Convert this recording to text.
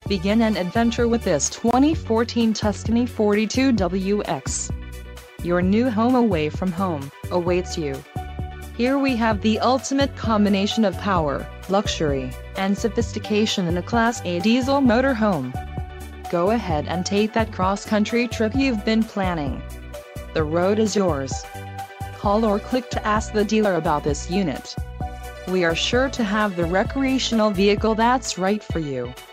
Begin an adventure with this 2014 Tuscany 42WX. Your new home away from home awaits you. Here we have the ultimate combination of power, luxury, and sophistication in a Class A diesel motorhome. Go ahead and take that cross-country trip you've been planning. The road is yours. Call or click to ask the dealer about this unit. We are sure to have the recreational vehicle that's right for you.